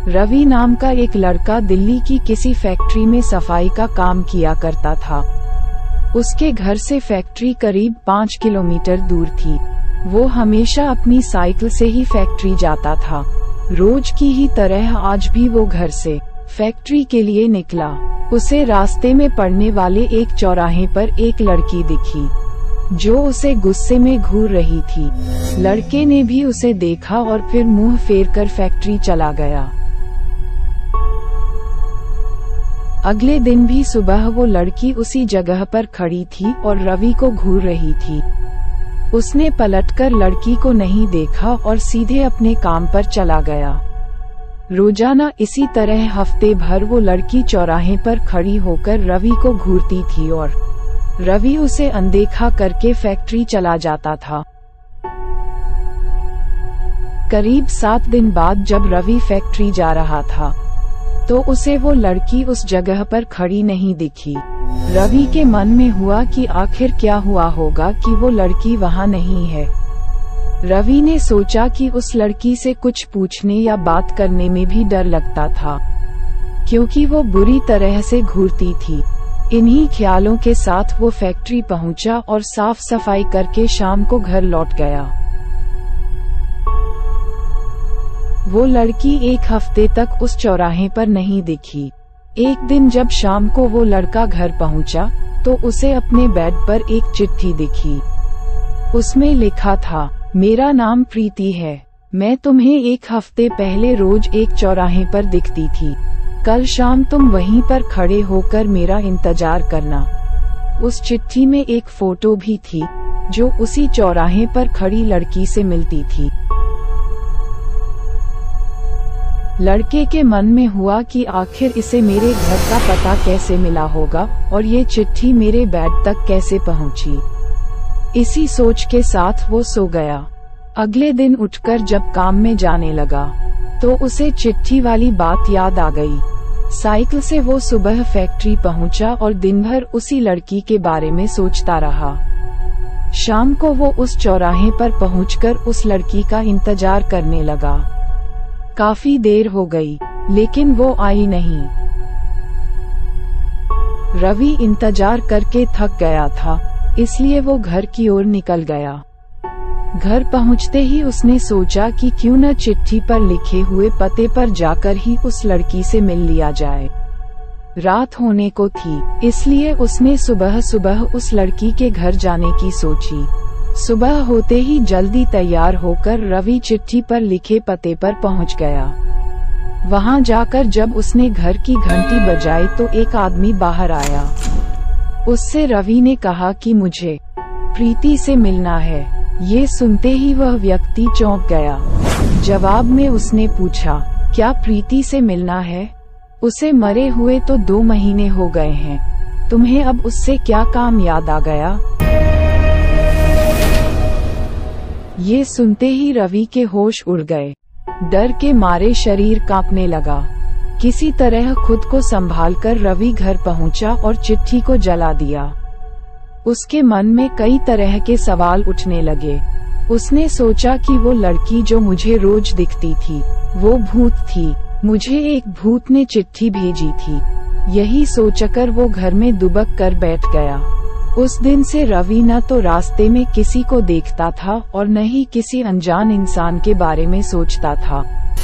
रवि नाम का एक लड़का दिल्ली की किसी फैक्ट्री में सफाई का काम किया करता था। उसके घर से फैक्ट्री करीब 5 किलोमीटर दूर थी। वो हमेशा अपनी साइकिल से ही फैक्ट्री जाता था। रोज की ही तरह आज भी वो घर से फैक्ट्री के लिए निकला। उसे रास्ते में पड़ने वाले एक चौराहे पर एक लड़की दिखी जो उसे गुस्से में घूर रही थी। लड़के ने भी उसे देखा और फिर मुंह फेर कर फैक्ट्री चला गया। अगले दिन भी सुबह वो लड़की उसी जगह पर खड़ी थी और रवि को घूर रही थी। उसने पलटकर लड़की को नहीं देखा और सीधे अपने काम पर चला गया। रोजाना इसी तरह हफ्ते भर वो लड़की चौराहे पर खड़ी होकर रवि को घूरती थी और रवि उसे अनदेखा करके फैक्ट्री चला जाता था। करीब 7 दिन बाद जब रवि फैक्ट्री जा रहा था तो उसे वो लड़की उस जगह पर खड़ी नहीं दिखी। रवि के मन में हुआ कि आखिर क्या हुआ होगा कि वो लड़की वहाँ नहीं है। रवि ने सोचा कि उस लड़की से कुछ पूछने या बात करने में भी डर लगता था क्योंकि वो बुरी तरह से घूरती थी। इन्हीं ख्यालों के साथ वो फैक्ट्री पहुंचा और साफ सफाई करके शाम को घर लौट गया। वो लड़की एक हफ्ते तक उस चौराहे पर नहीं दिखी। एक दिन जब शाम को वो लड़का घर पहुंचा तो उसे अपने बेड पर एक चिट्ठी दिखी। उसमें लिखा था, मेरा नाम प्रीति है। मैं तुम्हें एक हफ्ते पहले रोज एक चौराहे पर दिखती थी। कल शाम तुम वहीं पर खड़े होकर मेरा इंतजार करना। उस चिट्ठी में एक फोटो भी थी जो उसी चौराहे पर खड़ी लड़की से मिलती थी। लड़के के मन में हुआ कि आखिर इसे मेरे घर का पता कैसे मिला होगा और ये चिट्ठी मेरे बेड तक कैसे पहुंची। इसी सोच के साथ वो सो गया। अगले दिन उठकर जब काम में जाने लगा तो उसे चिट्ठी वाली बात याद आ गई। साइकिल से वो सुबह फैक्ट्री पहुंचा और दिन भर उसी लड़की के बारे में सोचता रहा। शाम को वो उस चौराहे पर पहुंचकर उस लड़की का इंतजार करने लगा। काफी देर हो गई लेकिन वो आई नहीं। रवि इंतजार करके थक गया था इसलिए वो घर की ओर निकल गया। घर पहुंचते ही उसने सोचा कि क्यों न चिट्ठी पर लिखे हुए पते पर जाकर ही उस लड़की से मिल लिया जाए। रात होने को थी इसलिए उसने सुबह सुबह उस लड़की के घर जाने की सोची। सुबह होते ही जल्दी तैयार होकर रवि चिट्ठी पर लिखे पते पर पहुंच गया। वहां जाकर जब उसने घर की घंटी बजाई तो एक आदमी बाहर आया। उससे रवि ने कहा कि मुझे प्रीति से मिलना है। ये सुनते ही वह व्यक्ति चौंक गया। जवाब में उसने पूछा, क्या प्रीति से मिलना है? उसे मरे हुए तो 2 महीने हो गए हैं। तुम्हें अब उससे क्या काम याद आ गया? ये सुनते ही रवि के होश उड़ गए। डर के मारे शरीर कांपने लगा। किसी तरह खुद को संभालकर रवि घर पहुंचा और चिट्ठी को जला दिया। उसके मन में कई तरह के सवाल उठने लगे। उसने सोचा कि वो लड़की जो मुझे रोज दिखती थी वो भूत थी। मुझे एक भूत ने चिट्ठी भेजी थी। यही सोचकर वो घर में दुबक कर बैठ गया। उस दिन से रवि न तो रास्ते में किसी को देखता था और न ही किसी अनजान इंसान के बारे में सोचता था।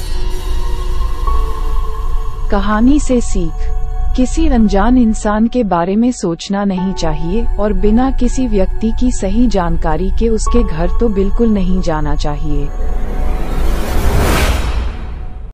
कहानी से सीख, किसी अनजान इंसान के बारे में सोचना नहीं चाहिए और बिना किसी व्यक्ति की सही जानकारी के उसके घर तो बिल्कुल नहीं जाना चाहिए।